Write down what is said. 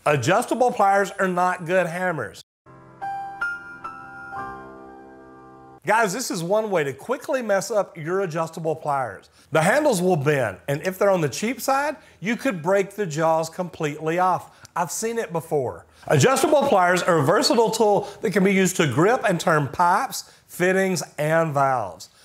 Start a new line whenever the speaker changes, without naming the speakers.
Adjustable pliers are not good hammers. Guys, this is one way to quickly mess up your adjustable pliers. The handles will bend, and if they're on the cheap side, you could break the jaws completely off. I've seen it before. Adjustable pliers are a versatile tool that can be used to grip and turn pipes, fittings, and valves.